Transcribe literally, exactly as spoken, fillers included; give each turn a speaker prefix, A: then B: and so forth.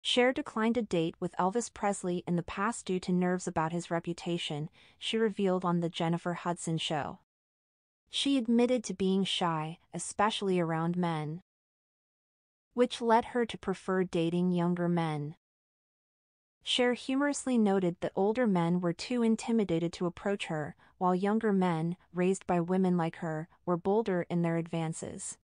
A: Cher declined a date with Elvis Presley in the past due to nerves about his reputation, she revealed on The Jennifer Hudson Show. She admitted to being shy, especially around men, which led her to prefer dating younger men. Cher humorously noted that older men were too intimidated to approach her, while younger men, raised by women like her, were bolder in their advances.